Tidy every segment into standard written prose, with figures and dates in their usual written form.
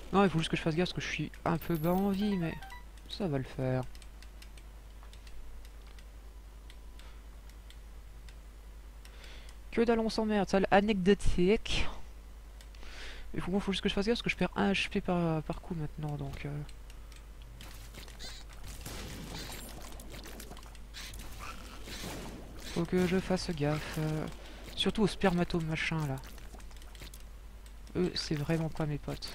Non, il faut juste que je fasse gaffe parce que je suis un peu bas en vie, mais ça va le faire. Que dalle, on s'emmerde, ça anecdotique. Il faut juste que je fasse gaffe parce que je perds 1 HP par coup maintenant, donc... Faut que je fasse gaffe. Surtout aux spermatomes machin là. Eux, c'est vraiment pas mes potes.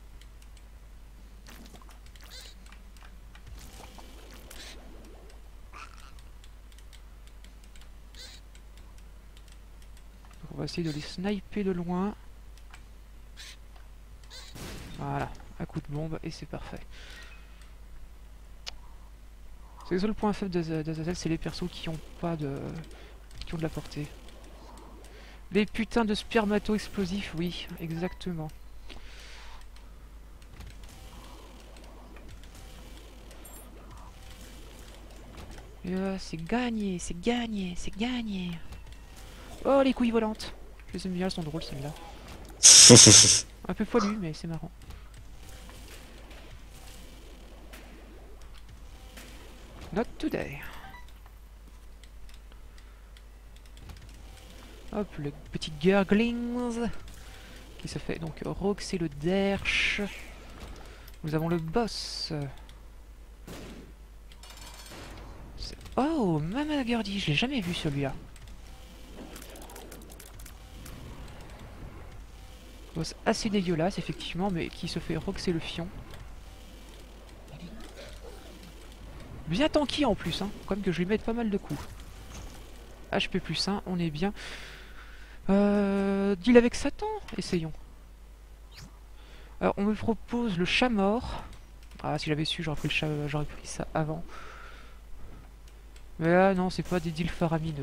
Donc on va essayer de les sniper de loin. Voilà, un coup de bombe et c'est parfait. C'est le seul point faible d'Azazel, c'est les persos qui ont pas de... qui ont de la portée. Les putains de spermato explosifs, oui, exactement. C'est gagné, c'est gagné, c'est gagné. Oh, les couilles volantes. Je les aime bien, elles sont drôles celles-là. Un peu poilu, mais c'est marrant. Not today. Hop, le petit Gurglings qui se fait donc Rox et le Derch. Nous avons le boss. Oh, Mama Gurdy, je l'ai jamais vu celui-là. Boss assez dégueulasse, effectivement, mais qui se fait Rox et le fion. Bien tanky en plus, hein. Comme que je lui mette pas mal de coups. HP plus 1, on est bien. Deal avec Satan, essayons. Alors, on me propose le chat mort. Ah, si j'avais su, j'aurais pris, j'aurais pris ça avant. Mais là, non, c'est pas des deals faramineux.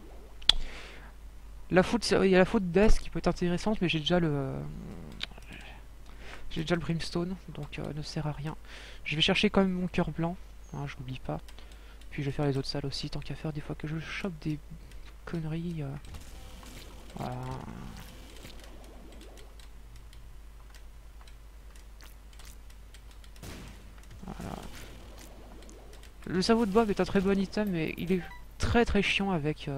La faute, il y a la faute d'Est qui peut être intéressante, mais j'ai déjà le... j'ai déjà le brimstone, donc ne sert à rien. Je vais chercher quand même mon cœur blanc, hein, je l'oublie pas. Puis je vais faire les autres salles aussi, tant qu'à faire, des fois que je chope des conneries. Voilà. Voilà. Le cerveau de Bob est un très bon item, mais il est très très chiant avec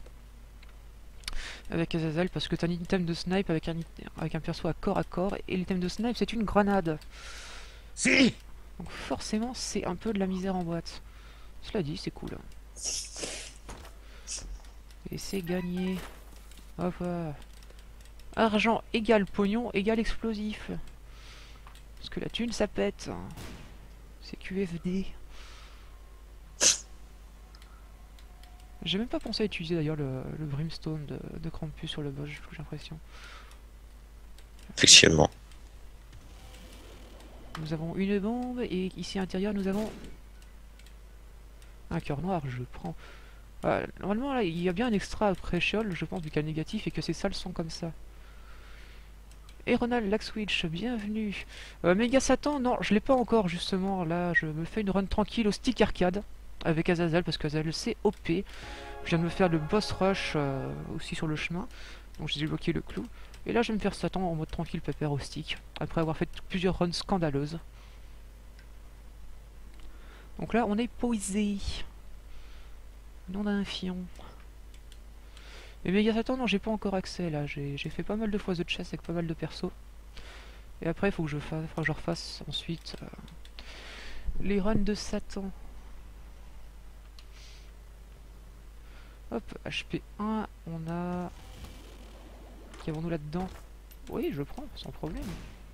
avec Azazel parce que t'as un item de snipe avec un perso à corps, et l'item de snipe c'est une grenade. Si. Donc forcément c'est un peu de la misère en boîte. Cela dit, c'est cool. Et c'est gagné. Hop. Argent égale pognon égale explosif. Parce que la thune ça pète. C'est QFD. J'ai même pas pensé à utiliser d'ailleurs le brimstone de Krampus sur le boss, j'ai l'impression. Effectivement. Nous avons une bombe et ici à l'intérieur nous avons un cœur noir, je prends. Normalement là il y a bien un extra après Sheol, je pense, du cas négatif et que ces salles sont comme ça. Et Ronald Laxwitch, bienvenue. Méga Satan, non, je l'ai pas encore justement. Là, je me fais une run tranquille au stick arcade avec Azazel parce qu'Azazel c'est OP. Je viens de me faire le boss rush aussi sur le chemin, donc j'ai débloqué le clou. Et là, je vais me faire Satan en mode tranquille pépère au stick après avoir fait plusieurs runs scandaleuses. Donc là, on est posé. Nom d'un fion. Mais Méga Satan, non, j'ai pas encore accès là. J'ai fait pas mal de fois The Chess avec pas mal de persos. Et après, il faut que faudra que je refasse ensuite les runs de Satan. Hop, HP 1, on a... Qu'avons-nous là-dedans? Oui, je prends, sans problème.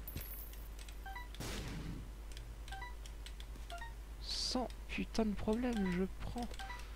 Sans putain de problème, je prends.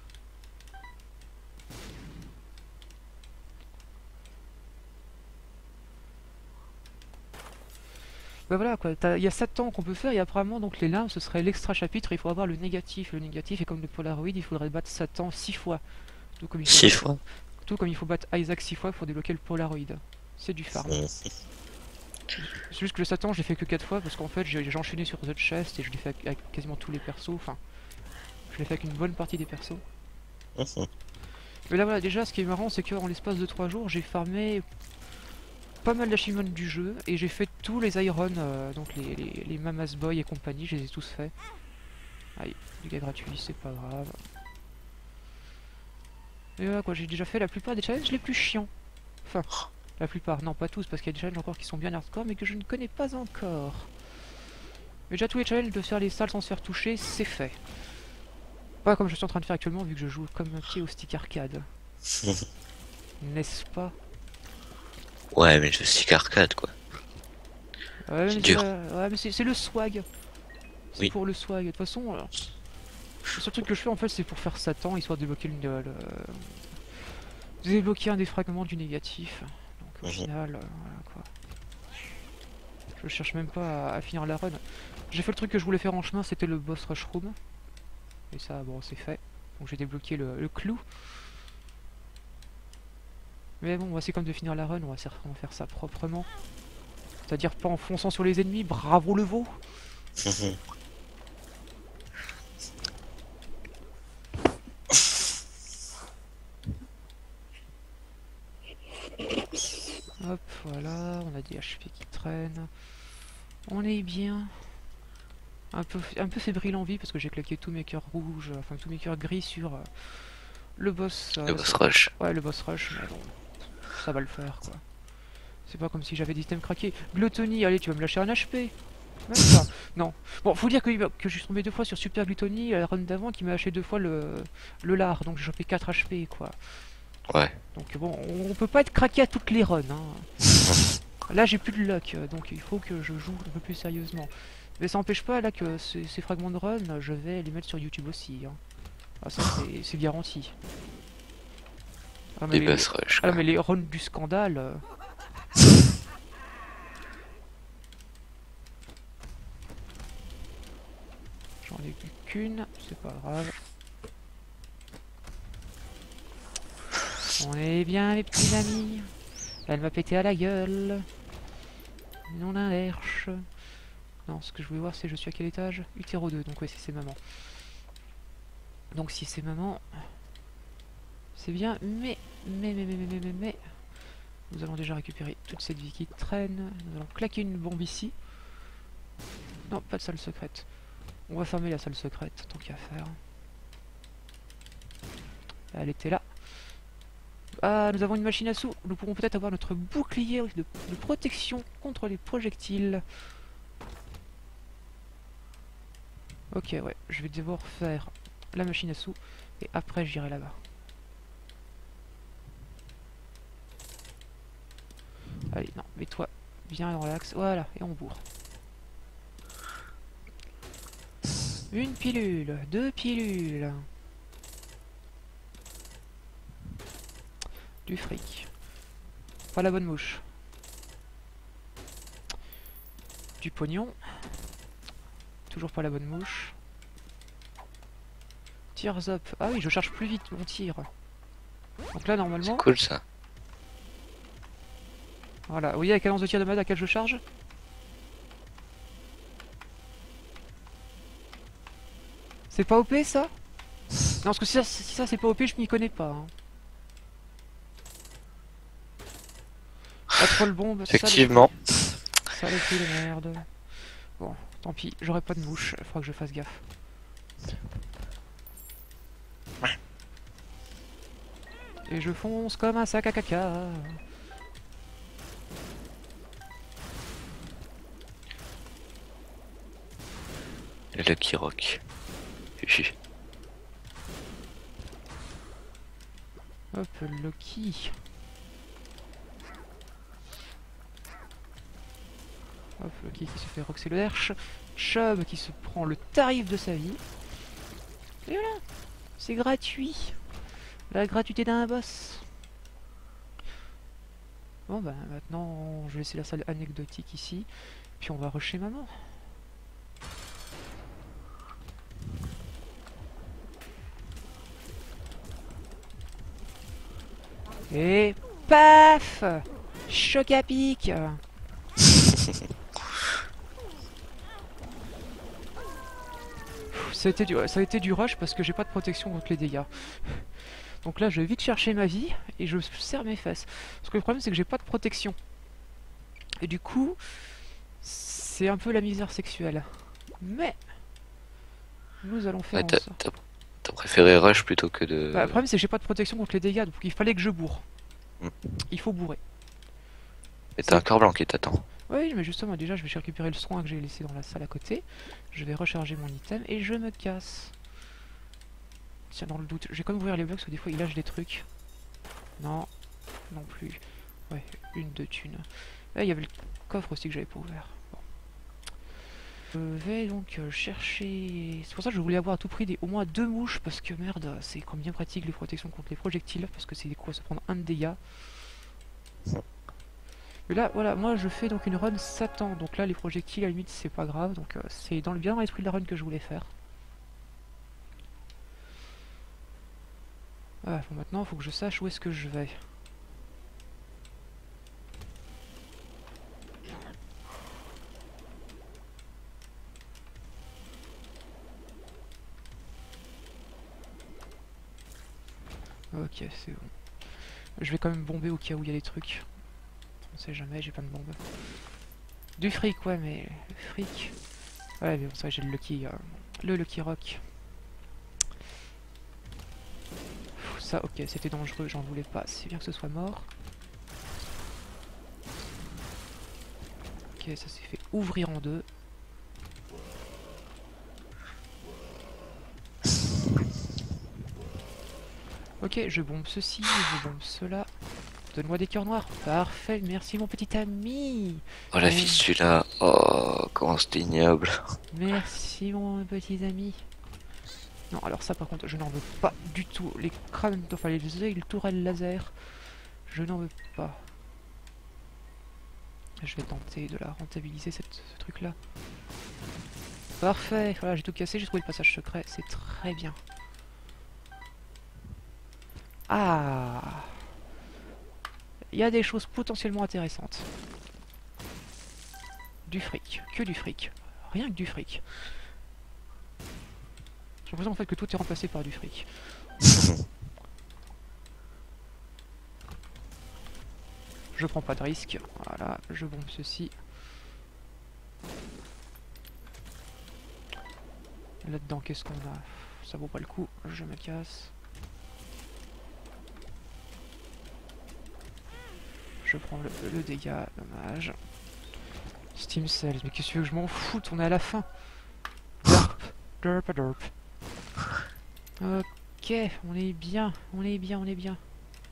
Bah voilà quoi, il y a 7 ans qu'on peut faire et apparemment donc les limbes ce serait l'extra chapitre, il faut avoir le négatif. Le négatif est comme le Polaroid, il faudrait battre Satan 6 fois. Tout comme il faut 6 battre, fois. tout comme il faut battre Isaac 6 fois pour débloquer le Polaroid. C'est du farm. C'est juste que le Satan j'ai fait que 4 fois parce qu'en fait j'ai enchaîné sur The Chest et je l'ai fait avec quasiment tous les persos, enfin je l'ai fait avec une bonne partie des persos. Mais là voilà, déjà ce qui est marrant c'est qu'en l'espace de 3 jours j'ai farmé pas mal d'achievements du jeu et j'ai fait tous les Iron, donc les Mamas Boy et compagnie, je les ai tous faits. Aïe, du gars gratuit, c'est pas grave. Et voilà quoi, j'ai déjà fait la plupart des challenges les plus chiants. Enfin, la plupart, non pas tous, parce qu'il y a des challenges encore qui sont bien hardcore mais que je ne connais pas encore. Mais déjà tous les challenges de faire les salles sans se faire toucher, c'est fait. Pas comme je suis en train de faire actuellement vu que je joue comme un pied au stick arcade. N'est-ce pas? Ouais, mais je stick arcade, quoi. Ouais, C'est mais dur. ouais, mais c'est le swag. C'est Oui. pour le swag. De toute façon, le seul truc que je fais en fait, c'est pour faire Satan, histoire de débloquer débloquer un des fragments du négatif. Donc au final, voilà quoi. Je cherche même pas à finir la run. J'ai fait le truc que je voulais faire en chemin, c'était le boss rush room. Et ça, bon, c'est fait. Donc j'ai débloqué le clou. Mais bon, on va essayer comme de finir la run, on va faire ça proprement. C'est-à-dire pas en fonçant sur les ennemis, bravo le veau. Hop, voilà, on a des HP qui traînent. On est bien. Un peu fébrile en vie parce que j'ai claqué tous mes cœurs rouges, enfin tous mes cœurs gris sur le boss. Le boss rush. Ouais, le boss rush, mais bon, ça va le faire quoi. C'est pas comme si j'avais des items craqués. Gluttony, allez, tu vas me lâcher un HP. Même pas. Non. Bon, faut dire que je suis tombé 2 fois sur Super Gluttony, la run d'avant, qui m'a lâché 2 fois le lard, donc j'ai chopé 4 HP quoi. Ouais. Donc bon, on peut pas être craqué à toutes les runs. Hein. Là j'ai plus de luck, donc il faut que je joue un peu plus sérieusement. Mais ça n'empêche pas là que ces fragments de run, je vais les mettre sur YouTube aussi. Hein. Ah ça c'est garanti. Ah mais, Les boss rush, ah, quoi. mais les runs du scandale... J'en ai plus qu'une, c'est pas grave. On est bien les petits amis. Elle m'a pété à la gueule. Non d'un herche. Non, ce que je voulais voir c'est je suis à quel étage? Utéro 2, donc ouais si c'est maman. Donc si c'est maman, c'est bien, mais, nous allons déjà récupérer toute cette vie qui traîne. Nous allons claquer une bombe ici. Non, pas de salle secrète. On va fermer la salle secrète, tant qu'à faire. Elle était là. Ah, nous avons une machine à sous. Nous pourrons peut-être avoir notre bouclier de protection contre les projectiles. Ok, ouais, je vais devoir faire la machine à sous et après j'irai là-bas. Allez, non, mets-toi bien dans l'axe. Voilà, et on bourre. Une pilule, 2 pilules. Du fric. Pas la bonne mouche. Du pognon. Toujours pas la bonne mouche. Tears up. Ah oui, je charge plus vite mon tir. Donc là, normalement... C'est cool, ça. Voilà, vous voyez la cadence de tir de mode à laquelle je charge? C'est pas OP ça? Non, parce que si ça c'est pas OP, je m'y connais pas. Hein. Pas trop le bombe, Effectivement. Ça les de merde. Bon, tant pis, j'aurai pas de mouche, il faudra que je fasse gaffe. Et je fonce comme un sac à caca. Le Lucky Rock. Hop, Loki. Hop, Loki qui se fait roxer le herche. Chubb qui se prend le tarif de sa vie. Et voilà, c'est gratuit. La gratuité d'un boss. Bon bah maintenant je vais laisser la salle anecdotique ici. Puis on va rusher maman. Et paf! Choc à pic! Ça a été du rush parce que j'ai pas de protection contre les dégâts. Donc là je vais vite chercher ma vie et je serre mes fesses. Parce que le problème c'est que j'ai pas de protection. Et du coup, c'est un peu la misère sexuelle. Mais, nous allons faire Ouais, en t'as sorte. t'as- t'as préféré rush plutôt que Bah, le de... problème, c'est que j'ai pas de protection contre les dégâts, donc il fallait que je bourre. Hmm. Il faut bourrer. Mais t'as un C'est... cœur blanc qui t'attend. Oui, mais justement, déjà, je vais récupérer le soin que j'ai laissé dans la salle à côté. Je vais recharger mon item et je me casse. Tiens, dans le doute, je vais quand même ouvrir les blocs parce que des fois, il lâche des trucs. Non, non plus. Ouais, une de thunes. Là, il y avait le coffre aussi que j'avais pas ouvert. Bon. Je vais donc chercher... C'est pour ça que je voulais avoir à tout prix au moins 2 mouches, parce que merde, c'est quand même bien pratique les protections contre les projectiles, parce que c'est quoi, ça prend un de dégâts. Mais là, voilà, moi je fais donc une run Satan, donc là les projectiles à la limite c'est pas grave, donc c'est bien dans l'esprit de la run que je voulais faire. Ah, bon, maintenant il faut que je sache où est-ce que je vais. Ok, c'est bon. Je vais quand même bomber au cas où il y a des trucs. On sait jamais, j'ai plein de bombes. Du fric, ouais, mais le fric... Ouais, mais bon, c'est vrai, j'ai le Lucky Rock. Pff, ça, ok, c'était dangereux, j'en voulais pas. C'est bien que ce soit mort. Ok, ça s'est fait ouvrir en deux. Ok, je bombe ceci, je bombe cela. Donne-moi des cœurs noirs. Parfait, merci mon petit ami. Oh la fistula. Oh, comment c'était ignoble. Merci mon petit ami. Non, alors ça par contre, je n'en veux pas du tout. Les crânes, enfin les œils, le tourelle laser, je n'en veux pas. Je vais tenter de la rentabiliser, ce truc-là. Parfait, voilà, j'ai tout cassé, j'ai trouvé le passage secret, c'est très bien. Ah, il y a des choses potentiellement intéressantes. Du fric, que du fric. Rien que du fric. J'ai l'impression en fait que tout est remplacé par du fric. Je prends pas de risque. Voilà, je bombe ceci. Là-dedans, qu'est-ce qu'on a? Ça vaut pas le coup, je me casse. Je prends le dégât, dommage. Steam Cells, mais qu'est-ce que tu veux que je m'en foute? On est à la fin. Derp, derp, derp. Ok, on est bien, on est bien, on est bien.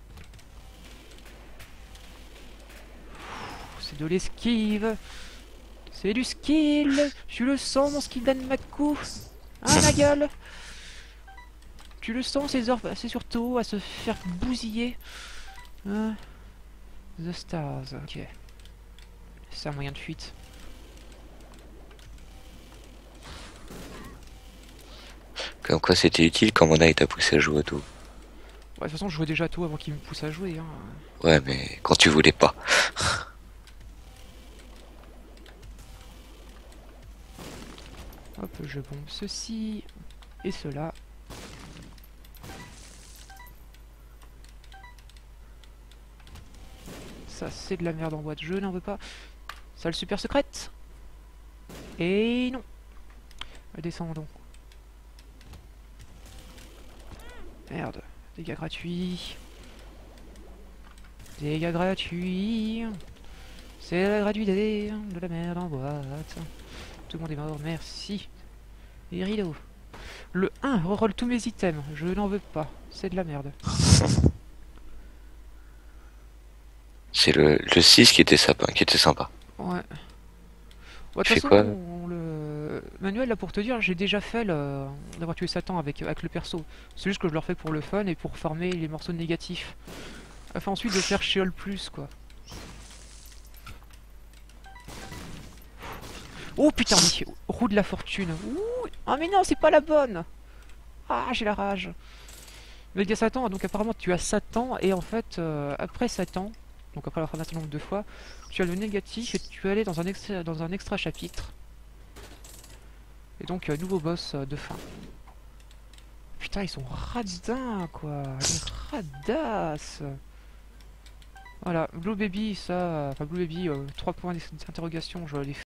C'est de l'esquive. C'est du skill. Tu le sens, mon skill d'Anmaku? Ah, ma gueule. Tu le sens, c'est surtout à se faire bousiller. Hein? The Stars, ok. C'est un moyen de fuite. Comme quoi c'était utile quand Mona t'a poussé à jouer à tout. Ouais, de toute façon, je jouais déjà à tout avant qu'il me pousse à jouer. Hein. Ouais, mais quand tu voulais pas. Hop, je bombe ceci et cela. Ça, c'est de la merde en boîte, je n'en veux pas. Salle super secrète. Et non. Descendons. Merde. Dégâts gratuits. Dégâts gratuits. C'est la gratuité de la merde en boîte. Tout le monde est mort, merci. Et rideau. Le 1 reroll tous mes items. Je n'en veux pas. C'est de la merde. C'est le 6 qui était sympa, Ouais. Bon, de Tu toute fais façon, quoi? le manuel, là, pour te dire, j'ai déjà fait d'avoir tué Satan avec le perso. C'est juste que je le refais pour le fun et pour farmer les morceaux négatifs. Enfin, ensuite de faire Sheol plus, quoi. Oh putain, oui, roue de la fortune. Ouh, ah mais non, c'est pas la bonne. Ah, j'ai la rage. Mais il y a Satan, donc apparemment tu as Satan, et en fait, après Satan, donc après l'avoir fait un certain nombre de fois, tu as le négatif et tu peux aller dans un extra chapitre. Et donc, nouveau boss de fin. Putain, ils sont radins, quoi. Les radasses. Voilà, Blue Baby, ça, enfin Blue Baby, 3 points d'interrogation, je les